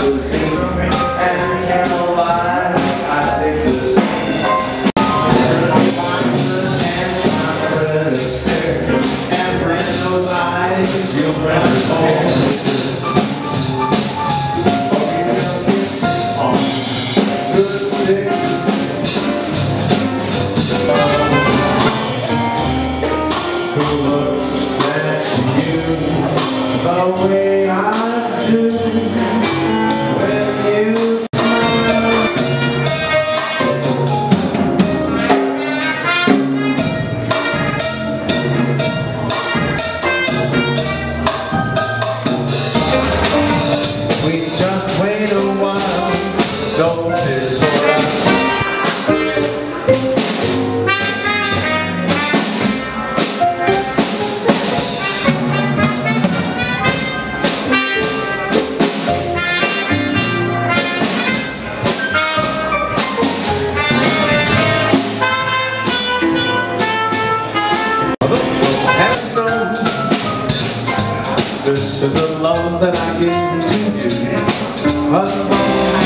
The way I do when you we just wait a while, don't this for us. This is the love that I give to you.